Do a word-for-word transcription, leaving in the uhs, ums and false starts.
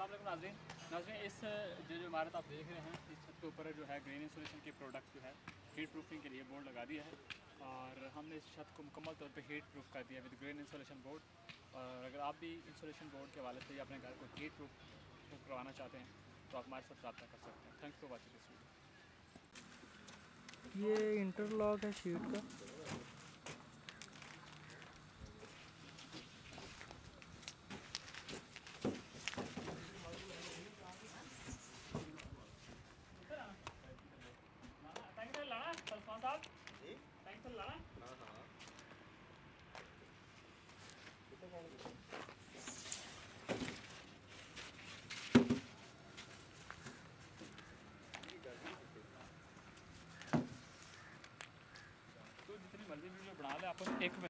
अस्सलाम वालेकुम नाज़रीन नाज़रीन इस जो जो इमारत आप देख रहे हैं इस छत के ऊपर जो है ग्रीन इंसुलेशन के प्रोडक्ट जो है हीट प्रूफिंग के लिए बोर्ड लगा दिया है और हमने इस छत को मुकम्मल तौर पे हीट प्रूफ कर दिया विद ग्रीन इंसुलेशन बोर्ड। और अगर आप भी इंसुलेशन बोर्ड के हवाले से अपने घर को हीट प्रूफ करवाना चाहते हैं तो आप हमारे साथ रब्ता कर सकते हैं। Thanks for watching this video. ये इंटरलॉक है शीट का। तो जितनी मर्जी वीडियो बना ले आप एक